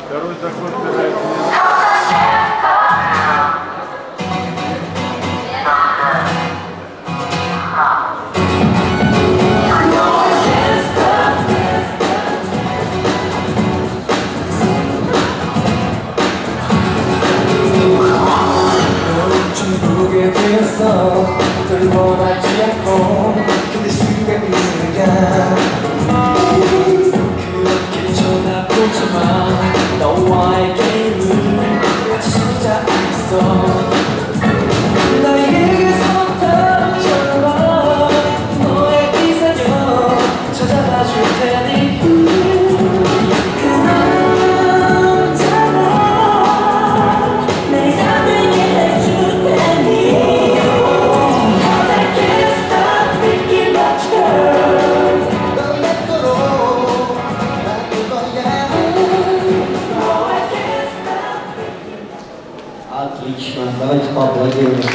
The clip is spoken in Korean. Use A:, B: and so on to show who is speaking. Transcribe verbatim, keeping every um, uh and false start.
A: Второй заход убирается.
B: 널 원하지 않고 근데 수가 있는 거야 그렇게 쳐다보지마 너와의 게임을 같이 시작했어 나에게서 닥쳐봐 너의 이상형 찾아봐 줄 테니 그 남자가 내가 되게 해줄 테니 Отлично, давайте поаплодируем.